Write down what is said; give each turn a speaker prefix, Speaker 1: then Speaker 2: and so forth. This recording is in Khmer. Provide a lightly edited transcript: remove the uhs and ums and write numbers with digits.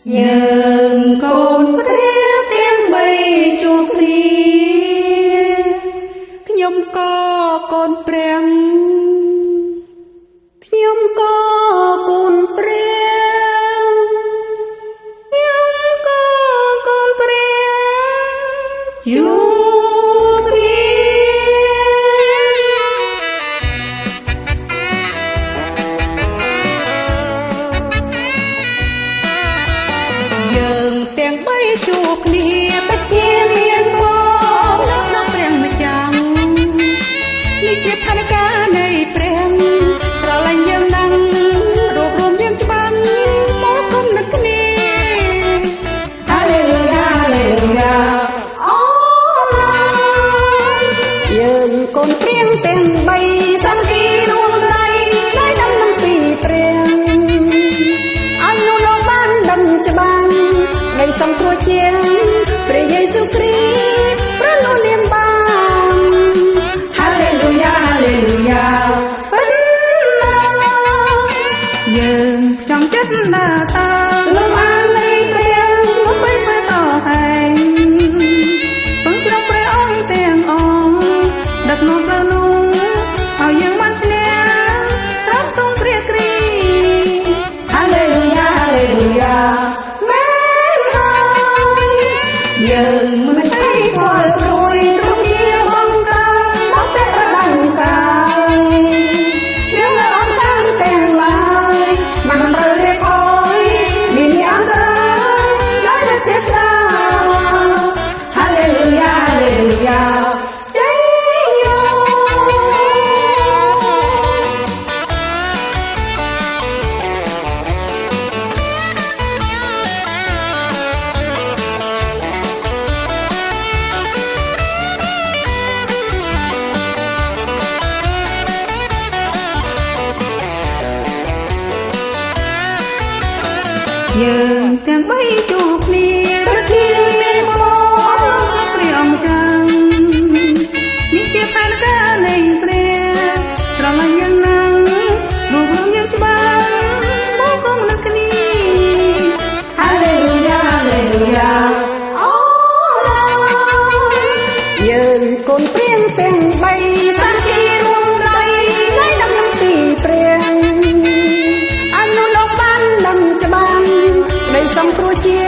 Speaker 1: យើងកូនព្រះទាំងបីជួបគ្នាខ្ញុំក៏កូនព្រះខ្ញុំក៏កូនព្រះខ្ញុំក៏កូនព្រះជួបគ្នាយើងទាំងបីជួបគ្នាតែជាមានបងនៅក្នុងព្រះម្ចាស់នេះជាឋានការនៃព្រះស្រឡាញ់យើងណាស់រួបរวมយើងច្បាស់មកគុំនឹកគ្នាហាឡេលូយ៉ាហាឡេលូយ៉ាអូយើងកូនព្រះទាំងបីសាមគ្គីរួមដៃស្ដីដំណំពីព្រះអញនោះលោកបានដឹងច្បាស់នៃសង្គ្រោះជាព្រះយេស៊ូវគ្រីស្ទព្រះលូនាមបានហាឡេលូយ៉ាហាឡេលូយ៉ាយើងចង់ចិត្តណាតាលំអាននៃព្រះមកបីមើលតហែងពឹងក្នុងព្រះអង្គទាំងអង្គដឹកនាំផ្លូវនោះឲ្យយើងបានឈ្នះត្រង់ក្នុងព្រះគ្រីស្ទហាឡេលូយ៉ាហាឡេលូយ៉ាយើងមិនthấy quay rồi trong kia băng ta bóc tết ở đằng cài nhưng là ông sang tiền lại mà nằm rơi lê khói vì nhãn ta nói là chết sao hallelujah hallelujah cháy vôយើងទាំងបីជួបគ្នាទៅជាមានបងព្រះអង្គចាំនេះជាផែនការនៃព្រះស្រឡាញ់យើងណាស់រួមរំយើងច្បាស់មកគុំនឹកគ្នាហាឡេលូយ៉ាហាឡេលូយ៉ាអូយើងកូនព្រះទាំងបីសាមគ្គីរួមដៃស្ដីដំណំពីព្រះអនុលោកបានដឹងច្បាស់នៃសង្គ្រោះជា